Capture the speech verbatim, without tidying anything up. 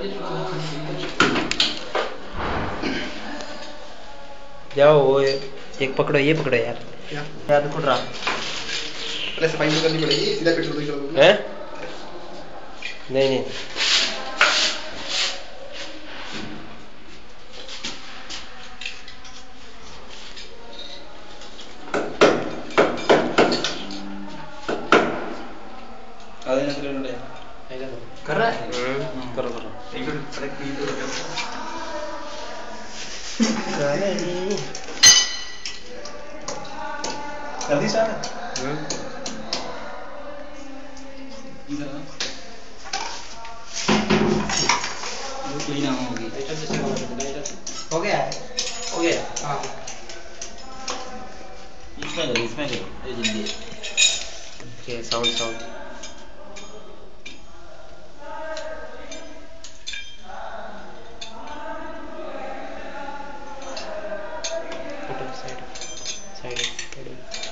जाओ वो एक पकड़ो, ये पकड़ो यार। क्या याद खुद रहा पहले सफाई तो करनी पड़ेगी, सीधा पेट्रोल तो चलाओगे हैं? नहीं नहीं आधे नजर ले कर रहा है। हम्म करो करो एक तो एक मिनट हो गया जल्दी स्टार्ट हम्म इधर ना वो कोई ना होगी हो गया है हो गया हाँ इसमें करो इसमें करो ये जल्दी okay sound sound side side side